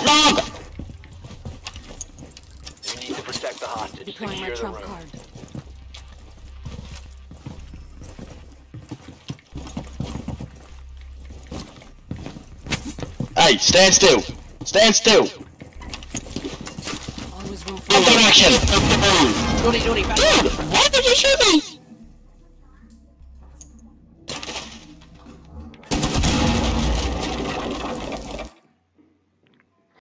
log! You need to protect the hostage. Deploying my Secure the trump room. card. Hey, stand still! Stand still! Always room for Open action! Johnny, back. Dude, why did you shoot me?